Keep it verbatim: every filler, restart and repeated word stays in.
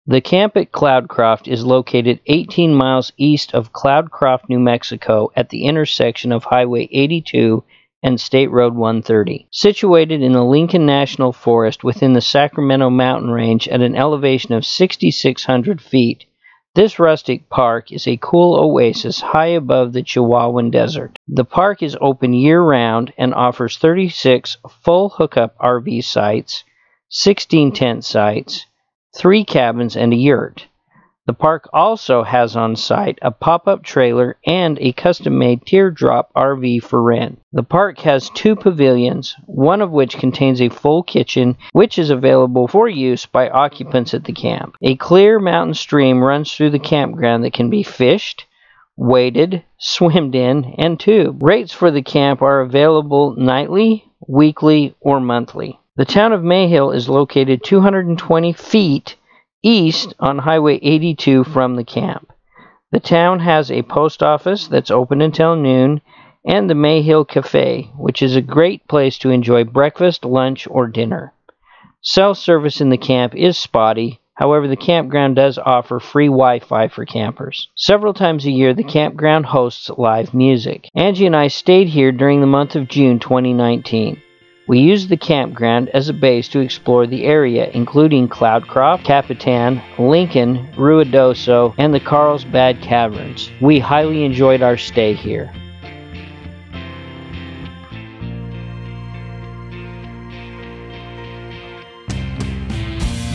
The camp at Cloudcroft is located eighteen miles east of Cloudcroft, New Mexico at the intersection of Highway eighty-two and State Road one thirty. Situated in the Lincoln National Forest within the Sacramento mountain range at an elevation of six thousand six hundred feet, this rustic park is a cool oasis high above the Chihuahuan Desert. The park is open year-round and offers thirty-six full hookup R V sites, sixteen tent sites, three cabins, and a yurt. The park also has on site a pop-up trailer and a custom-made teardrop R V for rent. The park has two pavilions, one of which contains a full kitchen, which is available for use by occupants at the camp. A clear mountain stream runs through the campground that can be fished, waded, swimmed in, and tubed. Rates for the camp are available nightly, weekly, or monthly. The town of Mayhill is located two hundred twenty feet east on Highway eighty-two from the camp. The town has a post office that's open until noon, and the Mayhill Cafe, which is a great place to enjoy breakfast, lunch, or dinner. Cell service in the camp is spotty. However, the campground does offer free Wi-Fi for campers. Several times a year, the campground hosts live music. Angie and I stayed here during the month of June twenty nineteen. We used the campground as a base to explore the area, including Cloudcroft, Capitan, Lincoln, Ruidoso, and the Carlsbad Caverns. We highly enjoyed our stay here.